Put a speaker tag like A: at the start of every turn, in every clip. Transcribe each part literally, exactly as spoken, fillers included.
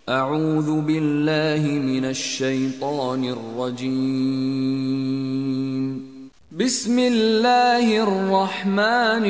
A: اعوذ باللہ من الشیطان الرجیم بسم اللہ الرحمن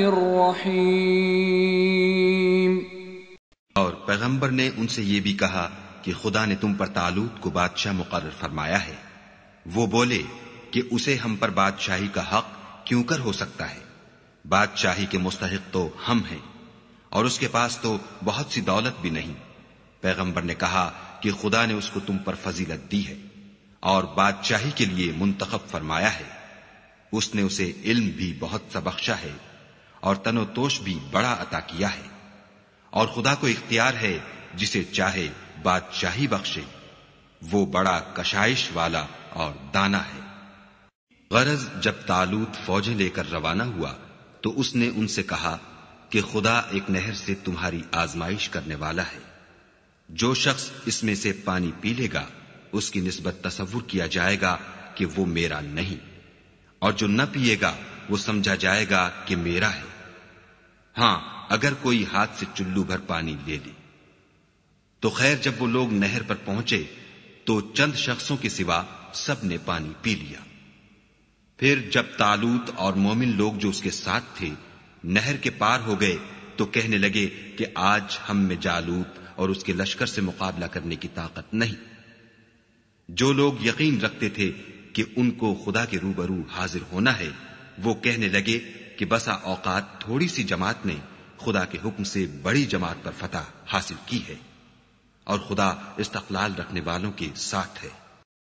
A: الرحیم۔
B: اور پیغمبر نے ان سے یہ بھی کہا کہ خدا نے تم پر طالوت کو بادشاہ مقرر فرمایا ہے۔ وہ بولے کہ اسے ہم پر بادشاہی کا حق کیوں کر ہو سکتا ہے؟ بادشاہی کے مستحق تو ہم ہیں، اور اس کے پاس تو بہت سی دولت بھی نہیں۔ پیغمبر نے کہا کہ خدا نے اس کو تم پر فضیلت دی ہے اور بادشاہی کے لیے منتخب فرمایا ہے۔ اس نے اسے علم بھی بہت سا بخشا ہے اور تن و توش بھی بڑا عطا کیا ہے، اور خدا کو اختیار ہے جسے چاہے بادشاہی بخشے۔ وہ بڑا کشائش والا اور دانا ہے۔ غرض جب طالوت فوجیں لے کر روانہ ہوا تو اس نے ان سے کہا کہ خدا ایک نہر سے تمہاری آزمائش کرنے والا ہے۔ جو شخص اس میں سے پانی پی لے گا اس کی نسبت تصور کیا جائے گا کہ وہ میرا نہیں، اور جو نہ پیے گا وہ سمجھا جائے گا کہ میرا ہے۔ ہاں اگر کوئی ہاتھ سے چلو بھر پانی لے لے۔ تو خیر جب وہ لوگ نہر پر پہنچے تو چند شخصوں کے سوا سب نے پانی پی لیا۔ پھر جب طالوت اور مومن لوگ جو اس کے ساتھ تھے نہر کے پار ہو گئے تو کہنے لگے کہ آج ہم میں جالوت اور اس کے لشکر سے مقابلہ کرنے کی طاقت نہیں۔ جو لوگ یقین رکھتے تھے کہ ان کو خدا کے روبرو حاضر ہونا ہے وہ کہنے لگے کہ بسا اوقات تھوڑی سی جماعت نے خدا کے حکم سے بڑی جماعت پر فتح حاصل کی ہے، اور خدا استقلال رکھنے والوں کے ساتھ ہے۔